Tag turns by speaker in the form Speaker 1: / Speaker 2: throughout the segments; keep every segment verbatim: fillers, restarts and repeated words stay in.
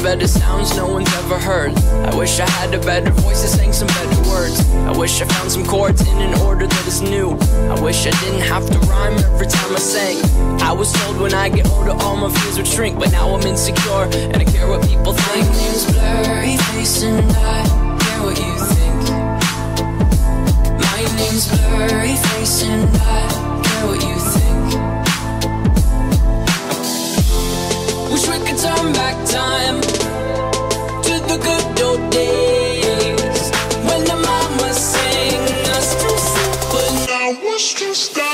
Speaker 1: better sounds no one's ever heard. I wish I had a better voice that sang some better words. I wish I found some chords in an order that is new. I wish I didn't have to rhyme every time I sang. I was told when I get older all my fears would shrink, but now I'm insecure and I care what people think. My name's Blurry Face and I care what you think. My name's Blurry Face and I care what you think. Wish we could turn back time to the good old days when the mama sang us to sleep, but now it's just that.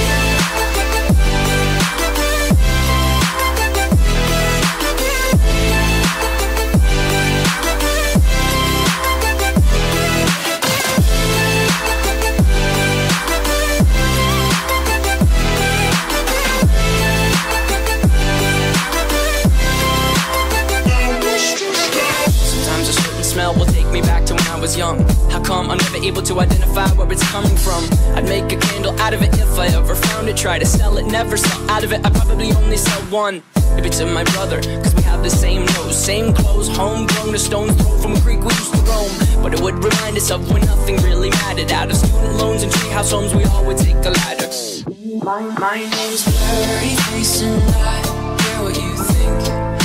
Speaker 1: Will take me back to when I was young. How come I'm never able to identify where it's coming from? I'd make a candle out of it if I ever found it. Try to sell it, never sell out of it. I probably only sell one. Maybe to my brother, cause we have the same nose, same clothes, homegrown, a stone's throw from a creek we used to roam. But it would remind us of when nothing really mattered. Out of student loans and treehouse homes, we all would take a ladder. My, my name's Blurry Face and I care what you think.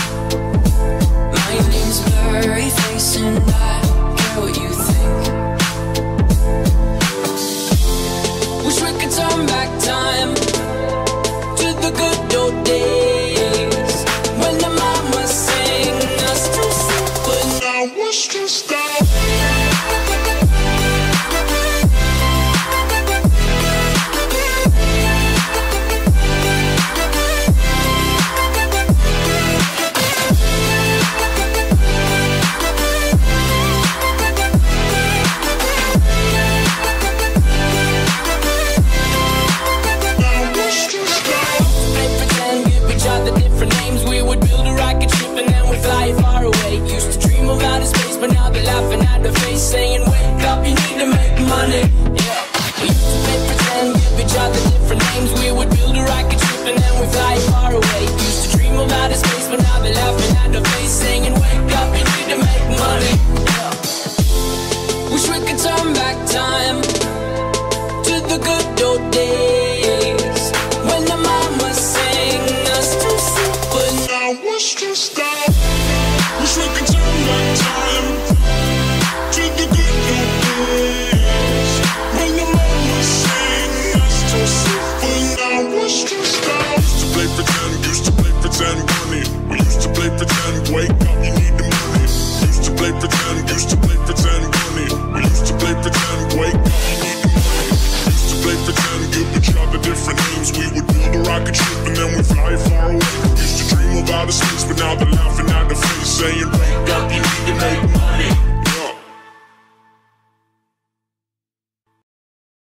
Speaker 1: My name's Blurry Face and I care what you think. Wish we could turn back time to the good old days when the mama sang us to sleep, but now it's just that. Saying wake up, you need to make money. Yeah, we used to play pretend, give each other different names. We would build a rocket ship and then we fly far away. Used to dream of outer space, but now they're laughing at the face, saying wake up, you need to make money. Yeah. Wish we could turn back time to the good old days when the mama sang us to sleep, but now it's just that. Wish we could turn back time to the good old days when the mama sang us to sleep, but now it's just that. Used to play pretend, used to play pretend, bunny. We used to play pretend, wake up, you need the money. Used to play pretend, used to play pretend, bunny. We used to play pretend, wake up, you need the money. Used to play pretend, give each other different names. We would build a rocket ship and then we fly far away. Used to dream of outer space, but now they're laughing at the face, saying wake up.